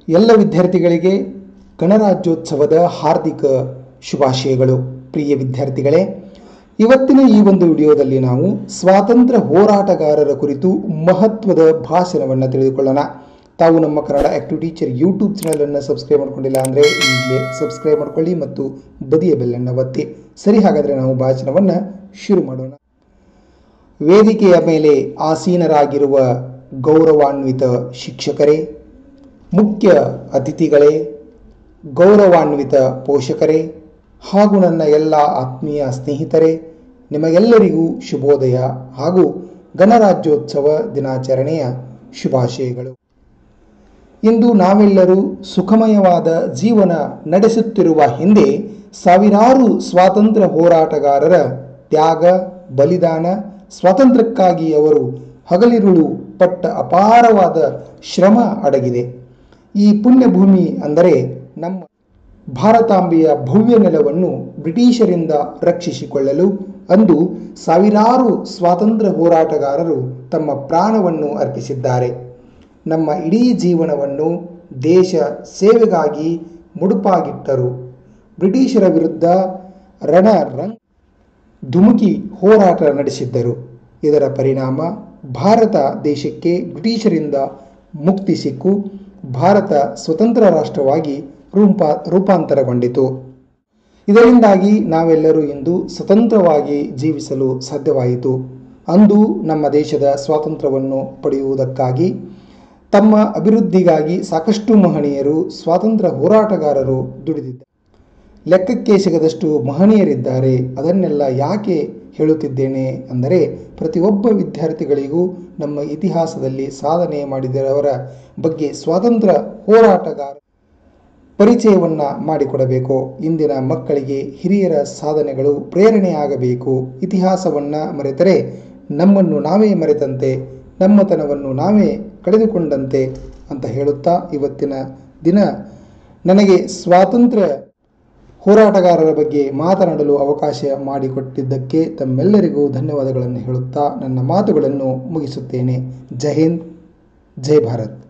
ಎಲ್ಲ ವಿದ್ಯಾರ್ಥಿಗಳಿಗೆ ಗಣರಾಜ್ಯೋತ್ಸವದ ಹಾರ್ದಿಕ ಶುಭಾಶಯಗಳು. ಪ್ರಿಯ ವಿದ್ಯಾರ್ಥಿಗಳೇ, ಇವತ್ತಿನ ಈ ಒಂದು ವಿಡಿಯೋದಲ್ಲಿ ನಾವು ಸ್ವಾತಂತ್ರ್ಯ ಹೋರಾಟಗಾರರ ಕುರಿತು ಮಹತ್ವದ ಭಾಷಣವನ್ನು ತಿಳಿದುಕೊಳ್ಳೋಣ. ತಾವು ನಮ್ಮ ಕನ್ನಡ ಆಕ್ಟಿವ್ ಟೀಚರ್ ಯೂಟ್ಯೂಬ್ ಚಾನಲನ್ನು ಸಬ್ಸ್ಕ್ರೈಬ್ ಮಾಡ್ಕೊಂಡಿಲ್ಲ ಅಂದರೆ ಈಗಲೇ ಸಬ್ಸ್ಕ್ರೈಬ್ ಮಾಡ್ಕೊಳ್ಳಿ ಮತ್ತು ಬದಿಯ ಬೆಲ್ಲನ್ನು ಒತ್ತಿ. ಸರಿ, ಹಾಗಾದರೆ ನಾವು ಭಾಷಣವನ್ನು ಶುರು ಮಾಡೋಣ. ವೇದಿಕೆಯ ಮೇಲೆ ಆಸೀನರಾಗಿರುವ ಗೌರವಾನ್ವಿತ ಶಿಕ್ಷಕರೇ, ಮುಖ್ಯ ಅತಿಥಿಗಳೇ, ಗೌರವಾನ್ವಿತ ಪೋಷಕರೇ ಹಾಗೂ ನನ್ನ ಎಲ್ಲ ಆತ್ಮೀಯ ಸ್ನೇಹಿತರೆ, ನಿಮಗೆಲ್ಲರಿಗೂ ಶುಭೋದಯ ಹಾಗೂ ಗಣರಾಜ್ಯೋತ್ಸವ ದಿನಾಚರಣೆಯ ಶುಭಾಶಯಗಳು. ಇಂದು ನಾವೆಲ್ಲರೂ ಸುಖಮಯವಾದ ಜೀವನ ನಡೆಸುತ್ತಿರುವ ಹಿಂದೆ ಸಾವಿರಾರು ಸ್ವಾತಂತ್ರ್ಯ ಹೋರಾಟಗಾರರ ತ್ಯಾಗ, ಬಲಿದಾನ, ಸ್ವಾತಂತ್ರ್ಯಕ್ಕಾಗಿ ಅವರು ಹಗಲಿರುಳು ಪಟ್ಟ ಅಪಾರವಾದ ಶ್ರಮ ಅಡಗಿದೆ. ಈ ಪುಣ್ಯಭೂಮಿ ಅಂದರೆ ನಮ್ಮ ಭಾರತಾಂಬೆಯ ಭವ್ಯ ನೆಲವನ್ನು ಬ್ರಿಟಿಷರಿಂದ ರಕ್ಷಿಸಿಕೊಳ್ಳಲು ಅಂದು ಸಾವಿರಾರು ಸ್ವಾತಂತ್ರ್ಯ ಹೋರಾಟಗಾರರು ತಮ್ಮ ಪ್ರಾಣವನ್ನು ಅರ್ಪಿಸಿದ್ದಾರೆ. ನಮ್ಮ ಇಡೀ ಜೀವನವನ್ನು ದೇಶ ಸೇವೆಗಾಗಿ ಮುಡುಪಾಗಿಟ್ಟರು. ಬ್ರಿಟಿಷರ ವಿರುದ್ಧ ರಣರಂಗ ಧುಮುಕಿ ಹೋರಾಟ ನಡೆಸಿದ್ದರು. ಇದರ ಪರಿಣಾಮ ಭಾರತ ದೇಶಕ್ಕೆ ಬ್ರಿಟಿಷರಿಂದ ಮುಕ್ತಿ ಸಿಕ್ಕು ಭಾರತ ಸ್ವತಂತ್ರ ರಾಷ್ಟ್ರವಾಗಿ ರೂಪಾಂತರಗೊಂಡಿತು. ಇದರಿಂದಾಗಿ ನಾವೆಲ್ಲರೂ ಇಂದು ಸ್ವತಂತ್ರವಾಗಿ ಜೀವಿಸಲು ಸಾಧ್ಯವಾಯಿತು. ಅಂದು ನಮ್ಮ ದೇಶದ ಸ್ವಾತಂತ್ರ್ಯವನ್ನು ಪಡೆಯುವುದಕ್ಕಾಗಿ, ತಮ್ಮ ಅಭಿವೃದ್ಧಿಗಾಗಿ ಸಾಕಷ್ಟು ಮಹನೀಯರು, ಸ್ವಾತಂತ್ರ್ಯ ಹೋರಾಟಗಾರರು ದುಡಿದಿದ್ದಾರೆ. ಲೆಕ್ಕಕ್ಕೆ ಸಿಗದಷ್ಟು ಮಹನೀಯರಿದ್ದಾರೆ. ಅದನ್ನೆಲ್ಲ ಯಾಕೆ ಹೇಳುತ್ತಿದ್ದೇನೆ ಅಂದರೆ, ಪ್ರತಿಯೊಬ್ಬ ವಿದ್ಯಾರ್ಥಿಗಳಿಗೂ ನಮ್ಮ ಇತಿಹಾಸದಲ್ಲಿ ಸಾಧನೆ ಮಾಡಿದವರ ಬಗ್ಗೆ ಸ್ವಾತಂತ್ರ್ಯ ಹೋರಾಟಗಾರ ಪರಿಚಯವನ್ನು ಮಾಡಿಕೊಡಬೇಕು. ಇಂದಿನ ಮಕ್ಕಳಿಗೆ ಹಿರಿಯರ ಸಾಧನೆಗಳು ಪ್ರೇರಣೆಯಾಗಬೇಕು. ಇತಿಹಾಸವನ್ನು ಮರೆತರೆ ನಮ್ಮನ್ನು ನಾವೇ ಮರೆತಂತೆ, ನಮ್ಮತನವನ್ನು ನಾವೇ ಕಳೆದುಕೊಂಡಂತೆ ಅಂತ ಹೇಳುತ್ತಾ, ಇವತ್ತಿನ ದಿನ ನನಗೆ ಸ್ವಾತಂತ್ರ್ಯ ಹೋರಾಟಗಾರರ ಬಗ್ಗೆ ಮಾತನಾಡಲು ಅವಕಾಶ ಮಾಡಿಕೊಟ್ಟಿದ್ದಕ್ಕೆ ತಮ್ಮೆಲ್ಲರಿಗೂ ಧನ್ಯವಾದಗಳನ್ನು ಹೇಳುತ್ತಾ ನನ್ನ ಮಾತುಗಳನ್ನು ಮುಗಿಸುತ್ತೇನೆ. ಜೈ ಹಿಂದ್, ಜೈ ಭಾರತ್.